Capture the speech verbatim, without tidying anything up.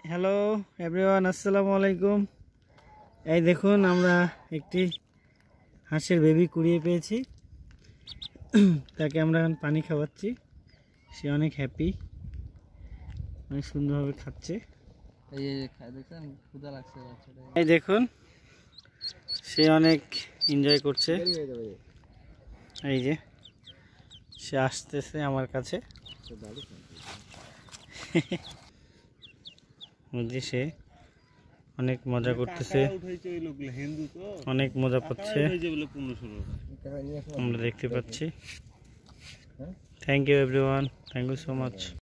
Hello everyone, আসসালামু আলাইকুম। এই দেখুন, আমরা একটি হাঁসের বেবি কুড়িয়ে পেয়েছি। তাকে আমরা এখন পানি খাওয়াচ্ছি। সে অনেক হ্যাপি, অনেক সুন্দরভাবে খাচ্ছে। এই দেখুন, সে অনেক এনজয় করছে। এই যে সে আসতেছে আমার কাছে। সে অনেক মজা করতেছে, অনেক মজা পাচ্ছে, আমরা দেখতে পাচ্ছি। Thank you everyone, thank you so much.